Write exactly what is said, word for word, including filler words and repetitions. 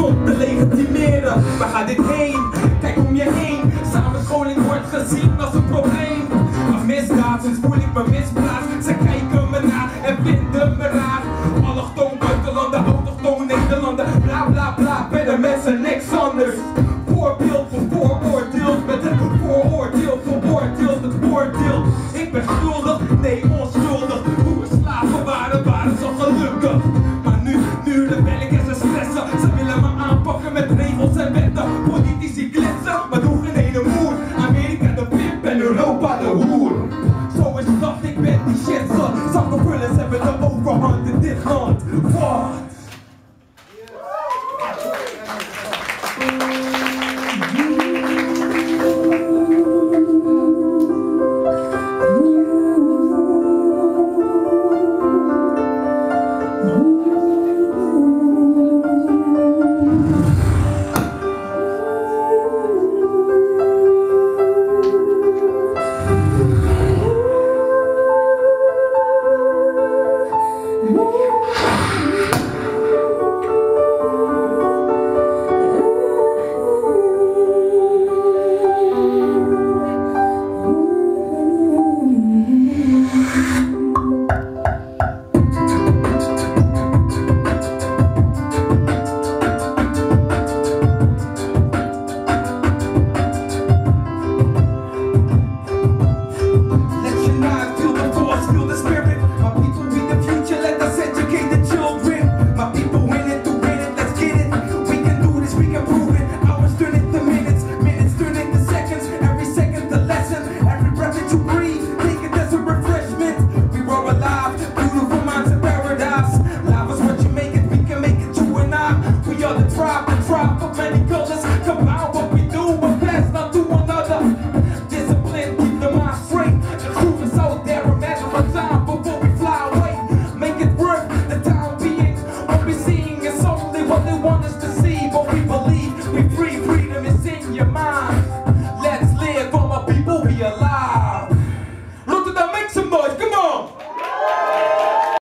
om te legitimeren. Waar gaat dit heen? Kijk om je heen. Samenscholing wordt gezien als een probleem. Een misdaad, sinds voel ik me misplaatst. Ze kijken me na en vinden me raar. Allochtoon, buitenlanden, autochtoon, Nederlander. Bla bla bla, bij de mensen niks anders. Voorbeeld voor vooroordeeld, met een vooroordeel, veroordeeld het oordeel. Ik ben schuldig, nee onschuldig. Hoe we slaven waren, waren zo gelukkig. Maar nu, nu rebel ik en ze stressen. Ze willen me aanpakken met regels en wetten. Politici klitsen, maar doen geen ene moer. Amerika de pimp en Europa de hoer. Zo is dat, ik ben die shit zat. Zakkenvullers hebben de overhand in dit land. Wat? Drop, the drop of many colors combined.